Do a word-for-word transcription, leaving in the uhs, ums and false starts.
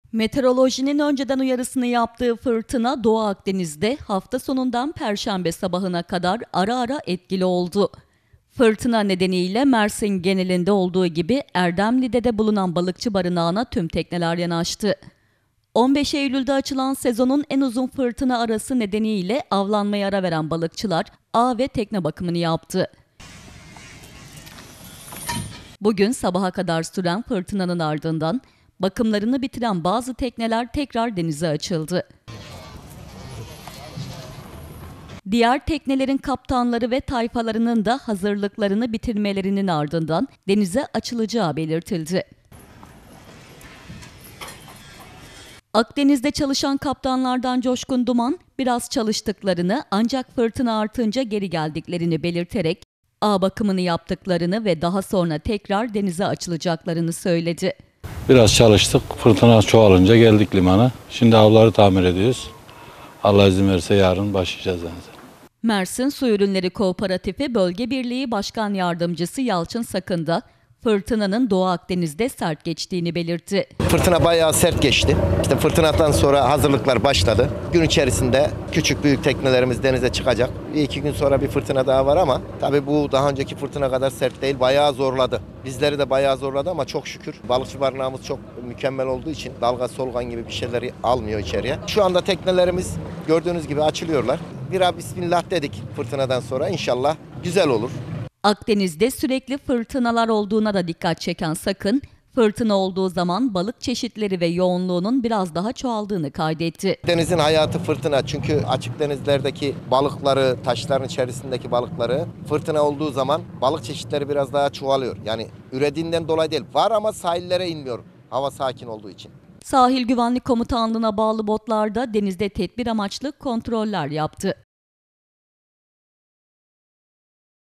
Meteorolojinin önceden uyarısını yaptığı fırtına Doğu Akdeniz'de hafta sonundan Perşembe sabahına kadar ara ara etkili oldu. Fırtına nedeniyle Mersin genelinde olduğu gibi Erdemli'de de bulunan balıkçı barınağına tüm tekneler yanaştı. on beş Eylül'de açılan sezonun en uzun fırtına arası nedeniyle avlanmaya ara veren balıkçılar ağ ve tekne bakımını yaptı. Bugün sabaha kadar süren fırtınanın ardından bakımlarını bitiren bazı tekneler tekrar denize açıldı. Diğer teknelerin kaptanları ve tayfalarının da hazırlıklarını bitirmelerinin ardından denize açılacağı belirtildi. Akdeniz'de çalışan kaptanlardan Coşkun Duman, biraz çalıştıklarını ancak fırtına artınca geri geldiklerini belirterek ağ bakımını yaptıklarını ve daha sonra tekrar denize açılacaklarını söyledi. Biraz çalıştık, fırtına çoğalınca geldik limana. Şimdi avları tamir ediyoruz. Allah izin verirse yarın başlayacağız denize. Mersin Su Ürünleri Kooperatifi Bölge Birliği Başkan Yardımcısı Yalçın Sakın da fırtınanın Doğu Akdeniz'de sert geçtiğini belirtti. Fırtına bayağı sert geçti. İşte fırtınadan sonra hazırlıklar başladı. Gün içerisinde küçük büyük teknelerimiz denize çıkacak. Bir iki gün sonra bir fırtına daha var ama tabii bu daha önceki fırtına kadar sert değil. Bayağı zorladı. Bizleri de bayağı zorladı ama çok şükür balıkçı barınağımız çok mükemmel olduğu için dalga solgan gibi bir şeyleri almıyor içeriye. Şu anda teknelerimiz gördüğünüz gibi açılıyorlar. Bir bismillah dedik fırtınadan sonra, inşallah güzel olur. Akdeniz'de sürekli fırtınalar olduğuna da dikkat çeken Sakın, fırtına olduğu zaman balık çeşitleri ve yoğunluğunun biraz daha çoğaldığını kaydetti. Denizin hayatı fırtına, çünkü açık denizlerdeki balıkları, taşların içerisindeki balıkları fırtına olduğu zaman balık çeşitleri biraz daha çoğalıyor. Yani ürediğinden dolayı değil, var ama sahillere inmiyor hava sakin olduğu için. Sahil Güvenlik Komutanlığı'na bağlı botlarda denizde tedbir amaçlı kontroller yaptı.